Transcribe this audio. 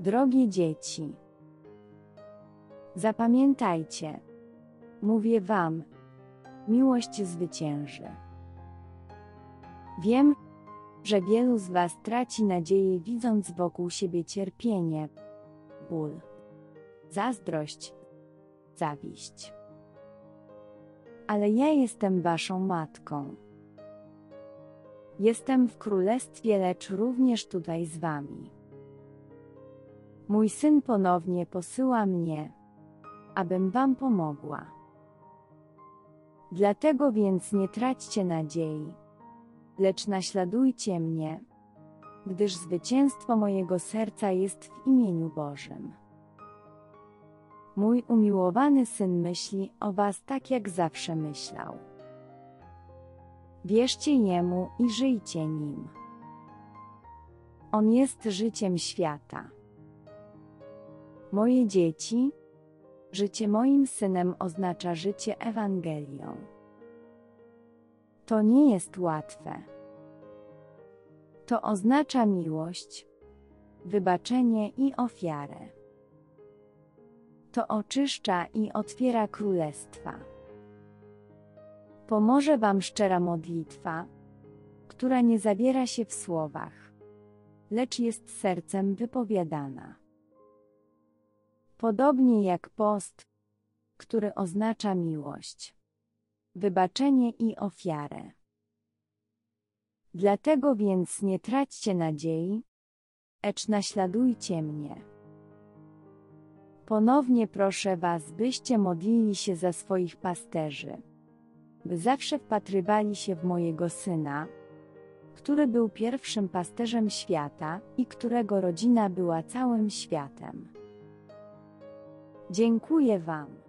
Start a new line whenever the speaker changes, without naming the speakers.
Drogie dzieci, zapamiętajcie, mówię wam, miłość zwycięży. Wiem, że wielu z was traci nadzieję, widząc wokół siebie cierpienie, ból, zazdrość, zawiść. Ale ja jestem waszą matką. Jestem w królestwie, lecz również tutaj z wami. Mój Syn ponownie posyła mnie, abym wam pomogła. Dlatego więc nie traćcie nadziei, lecz naśladujcie mnie, gdyż zwycięstwo mojego serca jest w imieniu Bożym. Mój umiłowany Syn myśli o was tak, jak zawsze myślał. Wierzcie Jemu i żyjcie Nim. On jest życiem świata. Moje dzieci, życie moim Synem oznacza życie Ewangelią. To nie jest łatwe. To oznacza miłość, wybaczenie i ofiarę. To oczyszcza i otwiera królestwa. Pomoże wam szczera modlitwa, która nie zawiera się w słowach, lecz jest sercem wypowiadana. Podobnie jak post, który oznacza miłość, wybaczenie i ofiarę. Dlatego więc nie traćcie nadziei, lecz naśladujcie mnie. Ponownie proszę was, byście modlili się za swoich pasterzy, by zawsze wpatrywali się w mojego Syna, który był pierwszym pasterzem świata i którego rodzina była całym światem. Dziękuję wam.